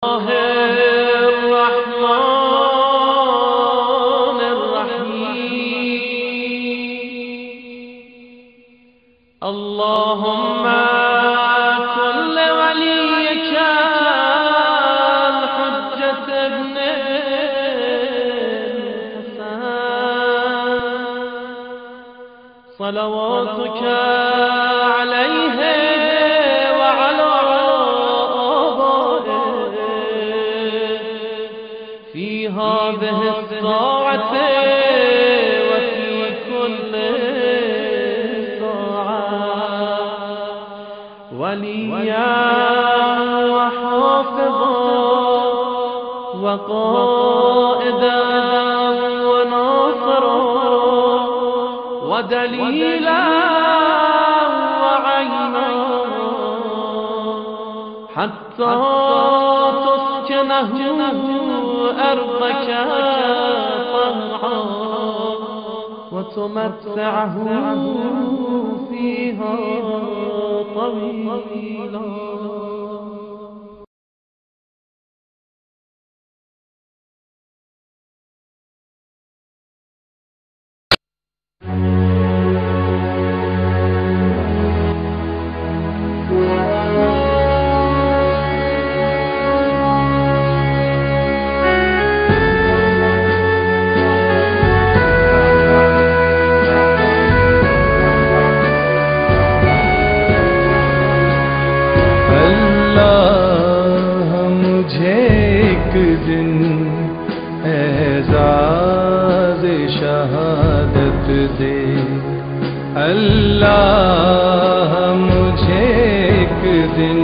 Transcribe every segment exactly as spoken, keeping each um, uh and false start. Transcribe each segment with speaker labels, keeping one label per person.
Speaker 1: الرحمن الرحيم اللهم كن لوليك الحجة ابن الحسن صلواتك عليه وعلى في هذه الساعة وفي كل ساعة وليا وحافظا وقائدا وناصرا ودليلا وعينا حتى تسكنه أرضك طوعا وتمتعه فيها طويلا.
Speaker 2: اللہ مجھے ایک دن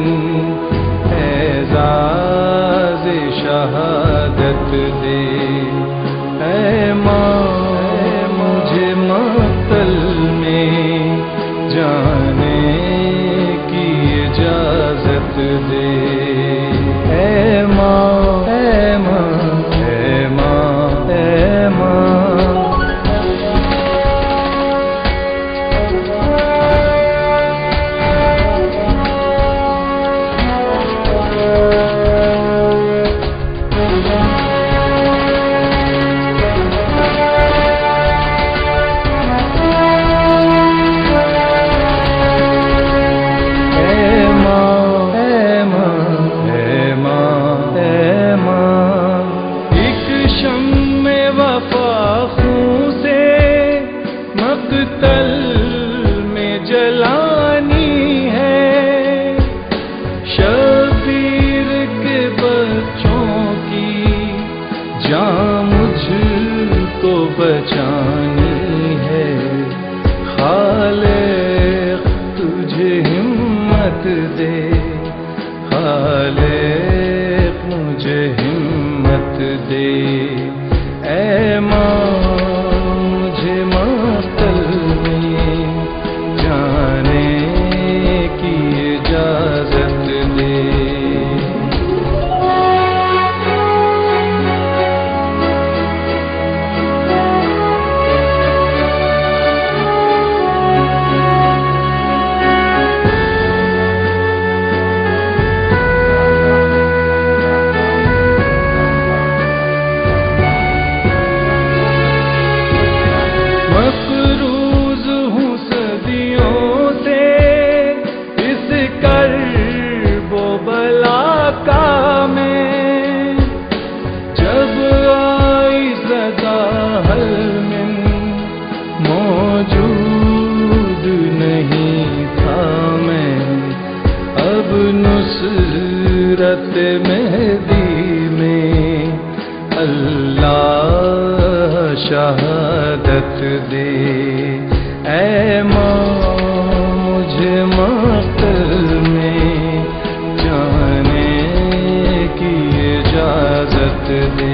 Speaker 2: اعزاز شہادت دے، اے ماں مجھے مقتل میں جانے کی اجازت دے، اے ماں اے ماں اے ماں اے ماں بچانی ہے، خالق تجھے ہمت دے، خالق مجھے ہمت دے، اے ماں مجھے مقتل میں جانے کی اجازت دے۔ مقروض ہوں صدیوں سے اس کرب و بلا کا میں، جب آئی سزا حل من موجود نہیں تھا میں، اب نصرت مہدی میں اللہ شہادت دے، اے ماں مجھے مقتل میں جانے کی اجازت دے۔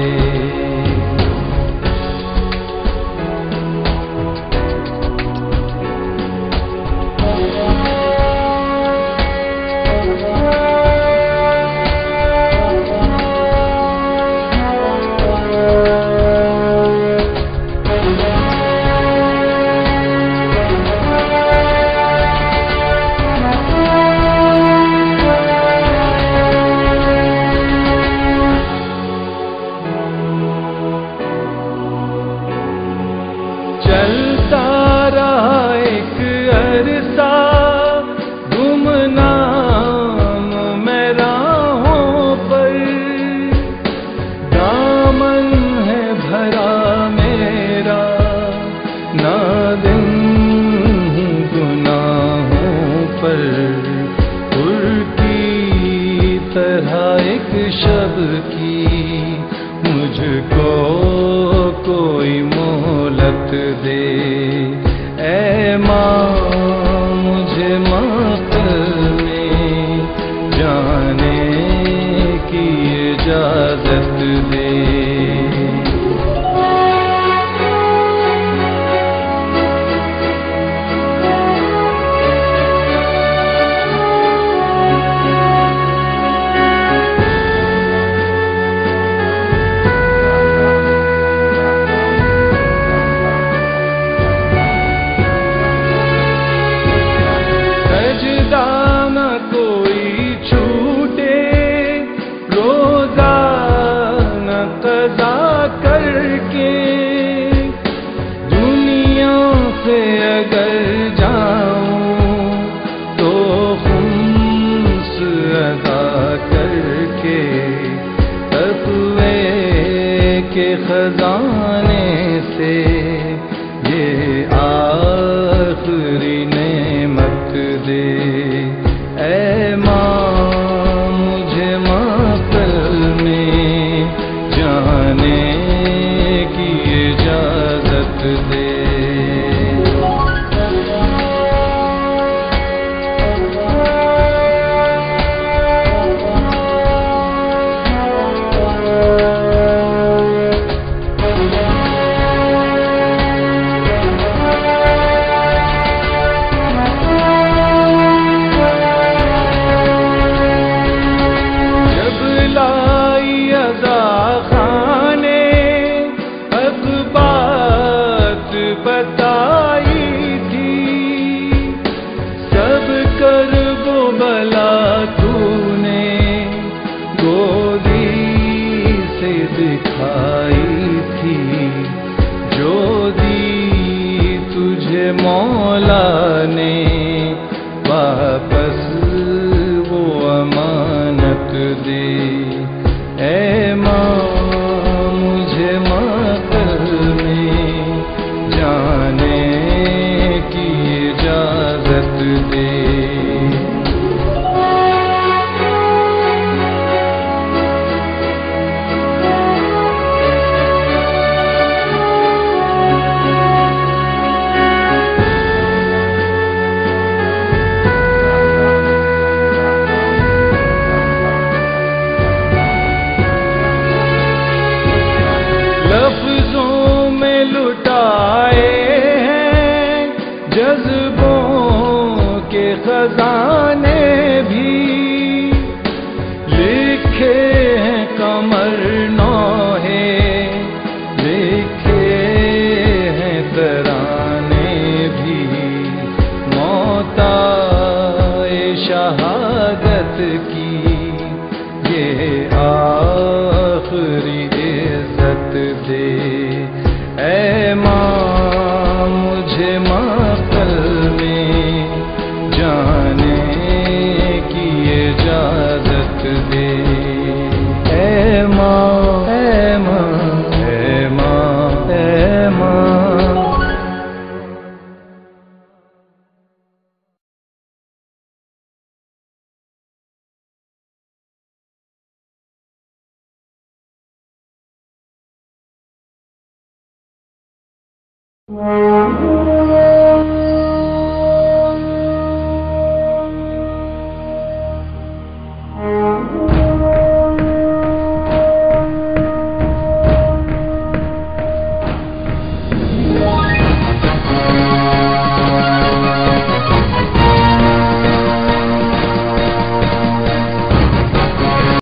Speaker 2: شب کی مجھ کو کوئی مہلت دے، اے ماں مجھے مقتل میں جانے کی اجازت دے۔ کے خزانے سے یہ آخری نعمت دے، اے ماں مجھے مقتل میں جانے کی اجازت دے۔ بتائی تھی سب کرب و بلا تو نے گودی سے دکھائی تھی، جو دی تجھے مولا نے واپس وہ امانت دے، اے ماں مجھے مقتل میں جانے کی اجازت دے۔ لفظوں میں لٹائے ہیں جذبوں کے خزانے بھی، لکھے ہیں قمر نوحے، لکھے ہیں ترانے بھی، موت آئے شہادت کی یہ آخری عزت دے، اے ماں مجھے مقتل میں جانے کی اجازت دے، اے ماں اے ماں اے ماں اے ماں۔
Speaker 1: Oh